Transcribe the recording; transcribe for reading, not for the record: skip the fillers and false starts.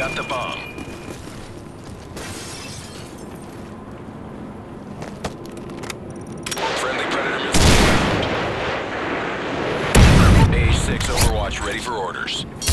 got the bomb. Friendly Predator missile inbound. A6 Overwatch ready for orders.